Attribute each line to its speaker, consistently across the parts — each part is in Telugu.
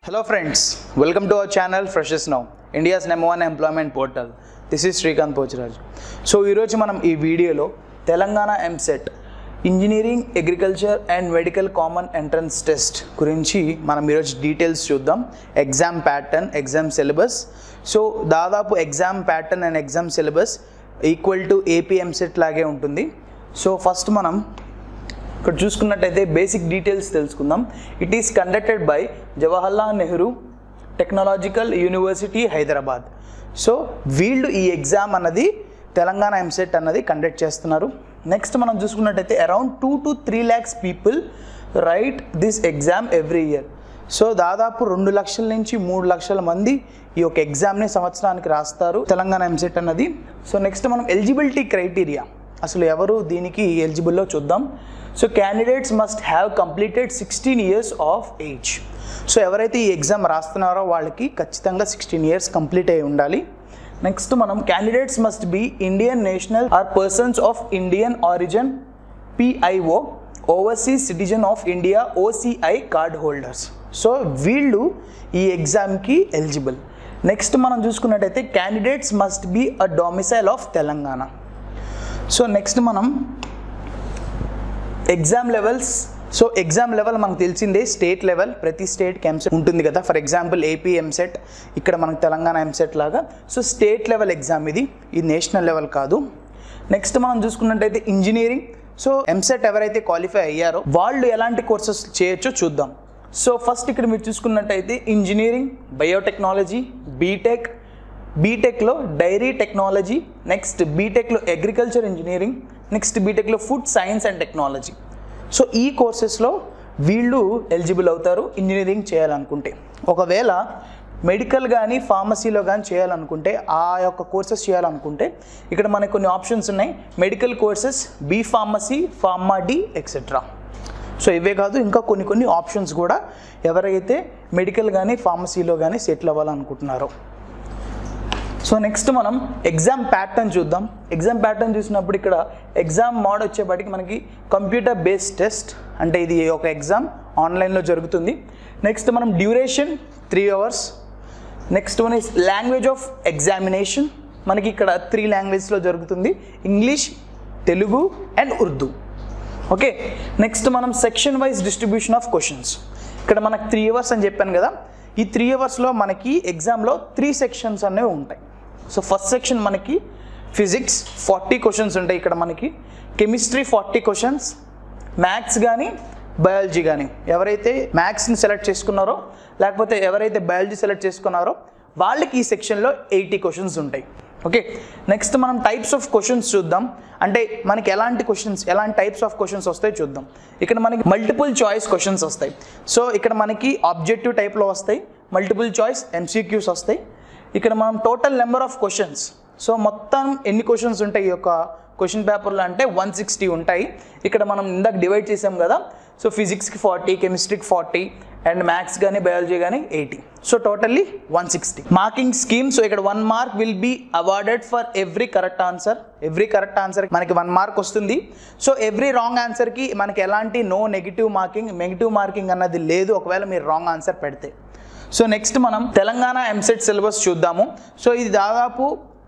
Speaker 1: Hello friends, welcome to our channel Freshers Now, India's #1 employment portal. This is Srikanth Pochraj. So ఈరోజు మనం ఈ వీడియోలో Telangana EAMCET engineering agriculture and medical common entrance test గురించి మనం ఈరోజు డీటెయిల్స్ చూద్దాం. Exam pattern, exam syllabus. So దాదాపు exam pattern and exam syllabus equal to AP EAMCET లాగే ఉంటుంది. సో ఫస్ట్ మనం ఇక్కడ చూసుకున్నట్టయితే బేసిక్ డీటెయిల్స్ తెలుసుకుందాం. It is conducted by Jawaharlal Nehru technological university Hyderabad. So వీళ్ళు ఈ ఎగ్జామ్ అన్నది తెలంగాణ ఎంసెట్ అన్నది కండక్ట్ చేస్తున్నారు. నెక్స్ట్ మనం చూసుకున్నట్టయితే around 2 to 3 lakhs people write this exam every year. So దాదాపు 2 లక్షల నుంచి 3 లక్షల మంది ఈ యొక్క ఎగ్జామ్ని సంవత్సరానికి రాస్తారు తెలంగాణ ఎంసెట్ అన్నది. సో నెక్స్ట్ మనం ఎలిజిబిలిటీ క్రైటీరియా, అసలు ఎవరు దీనికి ఎలిజిబుల్లో చూద్దాం. So candidates must have completed 16 years of age. So ఎవరైతే ఈ ఎగ్జామ్ రాస్తున్నారో వాళ్ళకి ఖచ్చితంగా 16 years కంప్లీట్ అయి ఉండాలి. నెక్స్ట్ మనం candidates must be Indian national or persons of Indian origin PIO, overseas citizen of India OCI card holders. So వీళ్ళు ఈ ఎగ్జామ్కి ఎలిజిబుల్. నెక్స్ట్ మనం చూసుకున్నట్టయితే candidates must be a domicile of Telangana. So next మనం exam levels. So exam level మనకు తెలిసిందే, స్టేట్ లెవెల్, ప్రతి స్టేట్కి ఎంసెట్ ఉంటుంది కదా. ఫర్ ఎగ్జాంపుల్ ఏపీ ఎంసెట్, ఇక్కడ మనకు తెలంగాణ ఎంసెట్ లాగా. సో స్టేట్ లెవెల్ ఎగ్జామ్ ఇది నేషనల్ లెవెల్ కాదు. నెక్స్ట్ మనం చూసుకున్నట్టయితే ఇంజనీరింగ్. సో ఎంసెట్ ఎవరైతే క్వాలిఫై అయ్యారో వాళ్ళు ఎలాంటి కోర్సెస్ చేయొచ్చో చూద్దాం. సో ఫస్ట్ ఇక్కడ మీరు చూసుకున్నట్టయితే ఇంజనీరింగ్, బయోటెక్నాలజీ, బీటెక్లో డైరీ టెక్నాలజీ, నెక్స్ట్ బీటెక్లో అగ్రికల్చర్ ఇంజనీరింగ్, నెక్స్ట్ బీటెక్లో food science and technology. So ఈ కోర్సెస్లో వీళ్ళు ఎలిజిబుల్ అవుతారు ఇంజనీరింగ్ చేయాలనుకుంటే. ఒకవేళ మెడికల్ కానీ ఫార్మసీలో కానీ చేయాలనుకుంటే, ఆ యొక్క కోర్సెస్ చేయాలనుకుంటే ఇక్కడ మనకు కొన్ని ఆప్షన్స్ ఉన్నాయి. Medical courses, B pharmacy, pharma D etcetera. So ఇవే కాదు, ఇంకా కొన్ని ఆప్షన్స్ కూడా ఎవరైతే మెడికల్ కానీ ఫార్మసీలో కానీ సెటిల్ అవ్వాలనుకుంటున్నారో. సో నెక్స్ట్ మనం ఎగ్జామ్ ప్యాటర్న్ చూద్దాం. ఎగ్జామ్ ప్యాటర్న్ చూసినప్పుడు ఇక్కడ ఎగ్జామ్ మోడ్ వచ్చేపాటికి మనకి కంప్యూటర్ బేస్డ్ టెస్ట్, అంటే ఇది ఒక ఎగ్జామ్ ఆన్లైన్లో జరుగుతుంది. నెక్స్ట్ మనం duration 3 hours. Next one is language of examination. మనకి ఇక్కడ 3 languagesలో జరుగుతుంది, English, Telugu and Urdu. Okay. Next మనం section wise distribution of questions. ఇక్కడ మనకు 3 hours అని చెప్పాను కదా. ఈ 3 hours మనకి ఎగ్జామ్లో 3 sections అనేవి ఉంటాయి. సో ఫస్ట్ సెక్షన్ మనకి ఫిజిక్స్ 40 questions ఉంటాయి. ఇక్కడ మనకి కెమిస్ట్రీ 40 questions, మ్యాథ్స్ కానీ బయాలజీ కానీ ఎవరైతే మ్యాథ్స్ని సెలెక్ట్ చేసుకున్నారో లేకపోతే ఎవరైతే బయాలజీ సెలెక్ట్ చేసుకున్నారో వాళ్ళకి ఈ సెక్షన్లో 80 questions ఉంటాయి. ఓకే. నెక్స్ట్ మనం టైప్స్ ఆఫ్ క్వశ్చన్స్ చూద్దాం. అంటే మనకి ఎలాంటి టైప్స్ ఆఫ్ క్వశ్చన్స్ వస్తాయి చూద్దాం. ఇక్కడ మనకి మల్టిపుల్ చాయిస్ క్వశ్చన్స్ వస్తాయి. సో ఇక్కడ మనకి ఆబ్జెక్టివ్ టైప్లో వస్తాయి, మల్టిపుల్ చాయిస్ MCQs వస్తాయి. ఇక్కడ మనం total number of questions, so మొత్తం ఎన్ని క్వశ్చన్స్ ఉంటాయి ఈ యొక్క క్వశ్చన్ పేపర్లో అంటే 160 ఉంటాయి. ఇక్కడ మనం ఇందాక డివైడ్ చేసాం కదా. సో ఫిజిక్స్కి 40, కెమిస్ట్రీకి 40 అండ్ మ్యాథ్స్ కానీ బయాలజీ కానీ 80. So totally 160. Marking scheme. So ఇక్కడ 1 mark will be awarded for every correct answer. Every correct answer మనకి 1 mark వస్తుంది. సో ఎవ్రీ రాంగ్ ఆన్సర్కి మనకి ఎలాంటి నెగిటివ్ మార్కింగ్ అన్నది లేదు ఒకవేళ మీరు రాంగ్ ఆన్సర్ పెడితే. సో నెక్స్ట్ మనం తెలంగాణ ఎంసెట్ సిలబస్ చూద్దాము. సో ఇది దాదాపు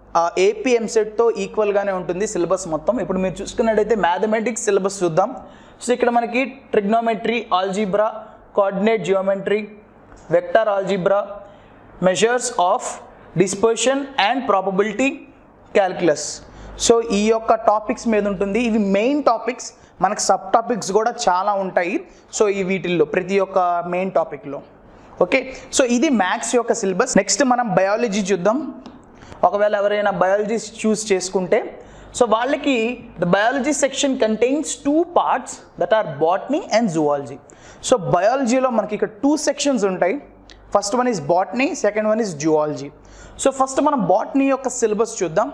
Speaker 1: ఏపీ ఎంసెట్తో ఈక్వల్గానే ఉంటుంది సిలబస్ మొత్తం. ఇప్పుడు మీరు చూసుకున్నట్టయితే మ్యాథమెటిక్స్ సిలబస్ చూద్దాం. సో ఇక్కడ మనకి trigonometry, algebra, coordinate geometry, vector algebra, measures of dispersion and probability calculus. So ఈ యొక్క టాపిక్స్ మీద ఉంటుంది. ఇవి మెయిన్ టాపిక్స్. మనకు సబ్ టాపిక్స్ కూడా చాలా ఉంటాయి. సో ఈ వీటిల్లో ప్రతి ఒక్క మెయిన్ టాపిక్లో. ఓకే. సో ఇది మ్యాథ్స్ యొక్క సిలబస్. నెక్స్ట్ మనం బయాలజీ చూద్దాం. ఒకవేళ ఎవరైనా బయాలజీ చూస్ చేసుకుంటే సో వాళ్ళకి the biology section contains 2 parts that are botany and zoology. So బయాలజీలో మనకి ఇక్కడ 2 sections ఉంటాయి. First one is botany, second one is zoology. So first మనం బాటనీ యొక్క సిలబస్ చూద్దాం.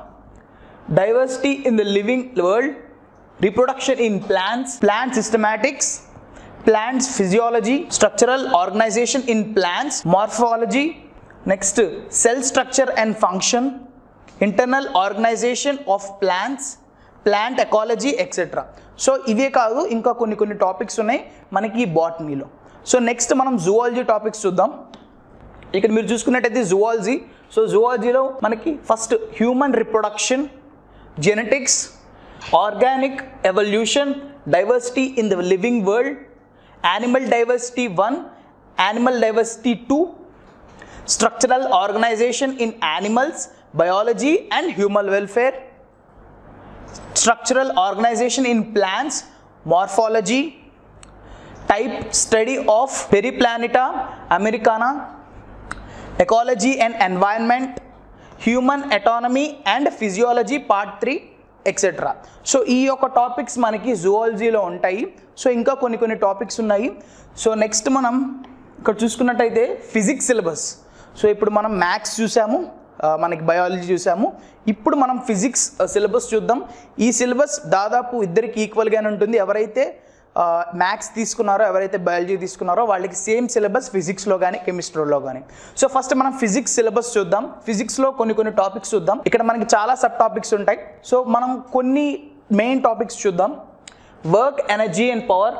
Speaker 1: Diversity in the living world, reproduction in plants, plant systematics, plants physiology, structural organization in plants, morphology, next cell structure and function, internal organization of plants, plant ecology etc. So ఇవే కాదు ఇంకా కొన్ని టాపిక్స్ ఉన్నాయి మనకి బాటనీలో. సో నెక్స్ట్ మనం జువాలజీ టాపిక్స్ చూద్దాం. ఇక్కడ మీరు చూసుకున్నట్టయితే జువాలజీ. సో జువాలజీలో మనకి first human reproduction, genetics, organic evolution, diversity in the living world, animal diversity 1, animal diversity 2, structural organisation in animals, biology and human welfare, structural organization in plants, morphology, type study of Periplaneta americana, ecology and environment, human autonomy and physiology part 3 etc. So ఈ యొక్క టాపిక్స్ మనకి జువాలజీలో ఉంటాయి. సో ఇంకా కొన్ని టాపిక్స్ ఉన్నాయి. సో నెక్స్ట్ మనం ఇక్కడ చూసుకున్నట్టయితే ఫిజిక్స్ సిలబస్. సో ఇప్పుడు మనం మ్యాథ్స్ చూసాము, మనకి బయాలజీ చూసాము, ఇప్పుడు మనం ఫిజిక్స్ సిలబస్ చూద్దాం. ఈ సిలబస్ దాదాపు ఇద్దరికి ఈక్వల్గానే ఉంటుంది. ఎవరైతే మ్యాథ్స్ తీసుకున్నారో, ఎవరైతే బయాలజీ తీసుకున్నారో వాళ్ళకి సేమ్ సిలబస్ ఫిజిక్స్లో కానీ కెమిస్ట్రీలో కానీ. సో ఫస్ట్ మనం ఫిజిక్స్ సిలబస్ చూద్దాం. ఫిజిక్స్లో కొన్ని టాపిక్స్ చూద్దాం. ఇక్కడ మనకి చాలా సబ్ టాపిక్స్ ఉంటాయి. సో మనం కొన్ని మెయిన్ టాపిక్స్ చూద్దాం. Work, energy and power,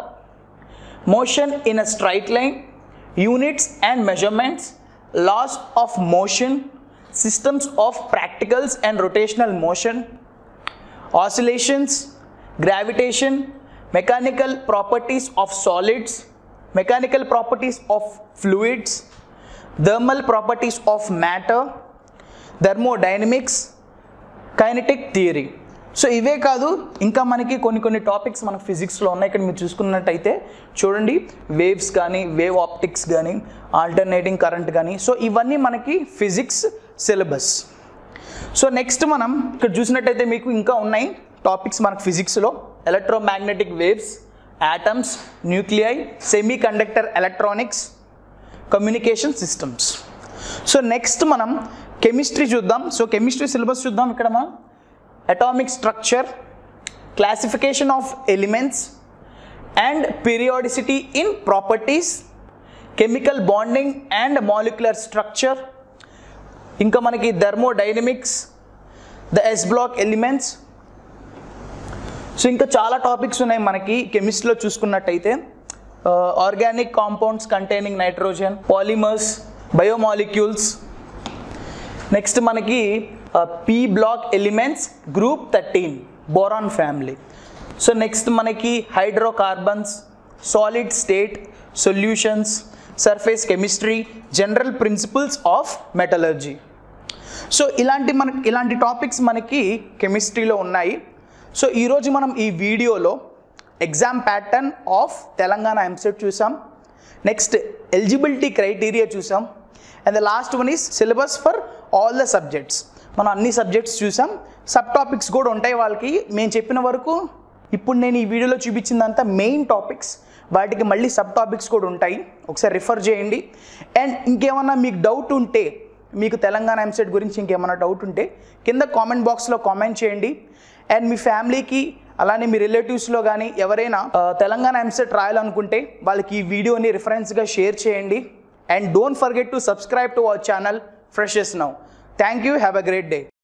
Speaker 1: motion in a straight line, units and measurements, laws of motion, systems of practicals and rotational motion, oscillations, gravitation, mechanical properties of solids, mechanical properties of fluids, thermal properties of matter, thermodynamics, kinetic theory. So ఇవే కాదు, ఇంకా మనకి కొన్ని టాపిక్స్ మన ఫిజిక్స్లో ఉన్నాయి. ఇక్కడ మీరు చూసుకున్నట్టయితే చూడండి, వేవ్స్ కానీ, వేవ్ ఆప్టిక్స్ కానీ, ఆల్టర్నేటింగ్ కరెంట్ కానీ. సో ఇవన్నీ మనకి ఫిజిక్స్ సిలబస్. సో నెక్స్ట్ మనం ఇక్కడ చూసినట్టయితే మీకు ఇంకా ఉన్నాయి టాపిక్స్ మనకు ఫిజిక్స్లో. Electromagnetic waves, atoms, nuclei, semi conductor electronics, communication systems. So next మనం కెమిస్ట్రీ చూద్దాం. సో కెమిస్ట్రీ సిలబస్ చూద్దాం. ఇక్కడ మనం atomic structure, classification of elements and periodicity in properties, chemical bonding and molecular structure, inka manaki thermodynamics, the s block elements. So inka chaala topics unnai manaki chemistry lo chusukunnataithe. Organic compounds containing nitrogen, polymers, biomolecules. Next manaki p block elements group 13 boron family. So next manaki hydrocarbons, solid state solutions, surface chemistry, general principles of metallurgy. So ఇలాంటి టాపిక్స్ మనకి కెమిస్ట్రీలో ఉన్నాయి. సో ఈరోజు మనం ఈ వీడియోలో exam pattern of Telangana EAMCET చూసాం, నెక్స్ట్ ఎలిజిబిలిటీ క్రైటీరియా చూసాం, and the last one is syllabus for all the subjects. మనం అన్ని సబ్జెక్ట్స్ చూసాం. సబ్ టాపిక్స్ కూడా ఉంటాయి వాళ్ళకి. మేము చెప్పిన వరకు ఇప్పుడు నేను ఈ వీడియోలో చూపించిందంతా మెయిన్ టాపిక్స్, వాటికి మళ్ళీ సబ్ టాపిక్స్ కూడా ఉంటాయి, ఒకసారి రిఫర్ చేయండి. అండ్ ఇంకేమన్నా మీకు డౌట్ ఉంటే, మీకు తెలంగాణ ఎంసెట్ గురించి ఇంకేమన్నా డౌట్ ఉంటే కింద కామెంట్ బాక్స్లో కామెంట్ చేయండి. అండ్ మీ ఫ్యామిలీకి అలానే మీ రిలేటివ్స్లో కానీ ఎవరైనా తెలంగాణ ఎంసెట్ రాయాలనుకుంటే వాళ్ళకి ఈ వీడియోని రిఫరెన్స్గా షేర్ చేయండి. And don't forget to subscribe to our channel freshers now. Thank you. Have a great day.